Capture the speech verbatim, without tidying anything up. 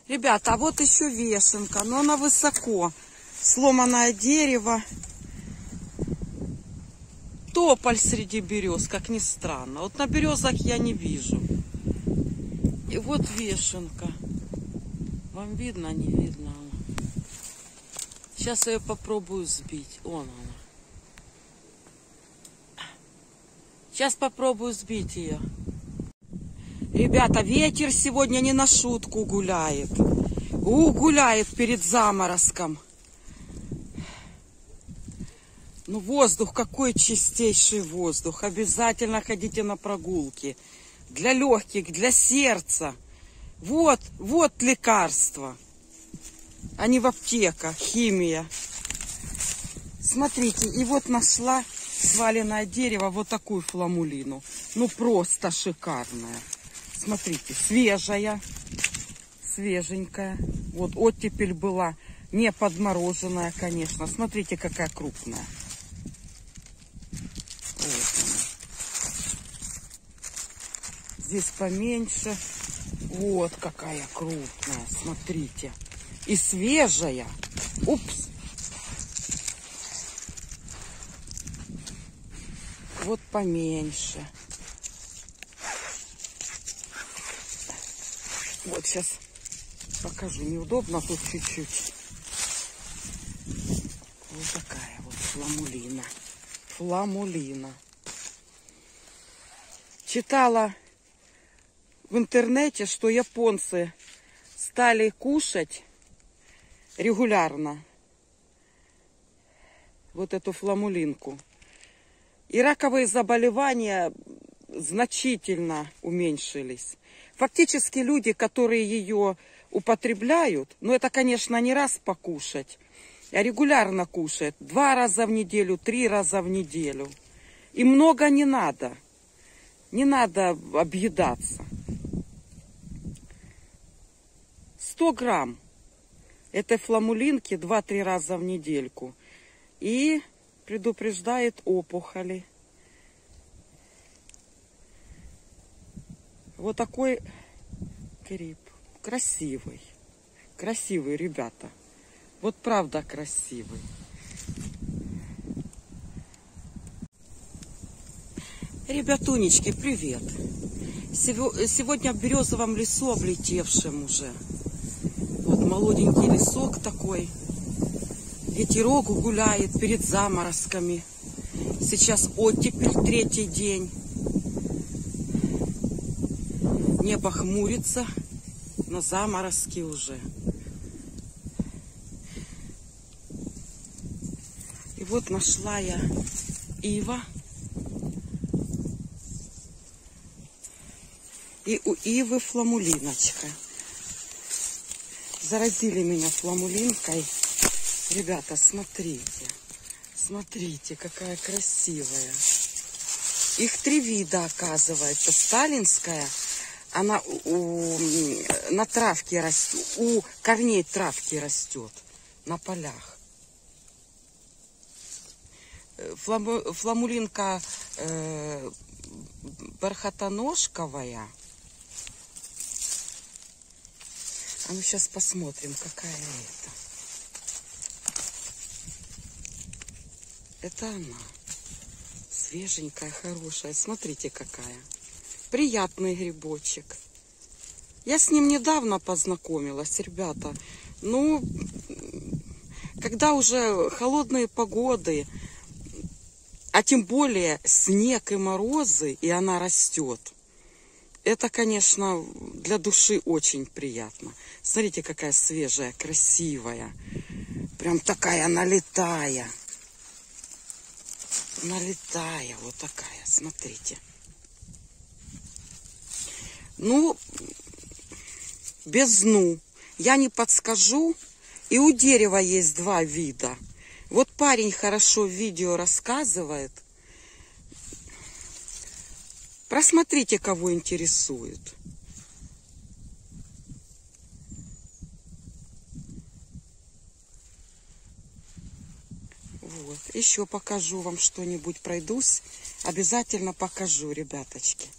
Ребята, а вот еще вешенка, но она высоко. Сломанное дерево. Тополь среди берез, как ни странно. Вот на березах я не вижу. И вот вешенка. Вам видно, не видно? Сейчас я ее попробую сбить. Вон она. Сейчас попробую сбить ее. Ребята, ветер сегодня не на шутку гуляет. У, гуляет перед заморозком. Ну, воздух, какой чистейший воздух. Обязательно ходите на прогулки. Для легких, для сердца. Вот, вот лекарство. А не в аптеках, химия. Смотрите, и вот нашла сваленное дерево, вот такую фламулину. Ну, просто шикарная. Смотрите, свежая, свеженькая. Вот оттепель была, не подмороженная, конечно. Смотрите, какая крупная. Вот она. Здесь поменьше. Вот какая крупная, смотрите. И свежая. Упс. Вот поменьше. Вот сейчас покажу. Неудобно тут чуть-чуть. Вот такая вот фламулина. Фламулина. Читала в интернете, что японцы стали кушать регулярно вот эту фламулинку. И раковые заболевания значительно уменьшились. Фактически люди, которые ее употребляют, ну это, конечно, не раз покушать, а регулярно кушают. Два раза в неделю, три раза в неделю. И много не надо. Не надо объедаться. сто грамм этой фламулинки два-три раза в недельку. И предупреждает опухоли. Вот такой гриб. Красивый. Красивый, ребята. Вот правда красивый. Ребятунечки, привет. Сегодня в березовом лесу, облетевшем уже. Вот молоденький лесок такой. Ветерок гуляет перед заморозками. Сейчас оттепель, третий день. Небо хмурится, но заморозки уже. И вот нашла я ива. И у ивы фламулиночка. Заразили меня фламулинкой. Ребята, смотрите. Смотрите, какая красивая. Их три вида, оказывается. Сталинская. Она у, на травке растет, у корней травки растет, на полях. Фламу, фламулинка э, бархатоножковая. А ну сейчас посмотрим, какая это. Это она. Свеженькая, хорошая. Смотрите, какая. Приятный грибочек. Я с ним недавно познакомилась, ребята. Ну, когда уже холодные погоды, а тем более снег и морозы, и она растет, это, конечно, для души очень приятно. Смотрите, какая свежая, красивая. Прям такая налетая. Налетая, вот такая, смотрите. Ну, без дну. Я не подскажу. И у дерева есть два вида. Вот парень хорошо в видео рассказывает. Просмотрите, кого интересует. Вот. Еще покажу вам что-нибудь. Пройдусь. Обязательно покажу, ребяточки.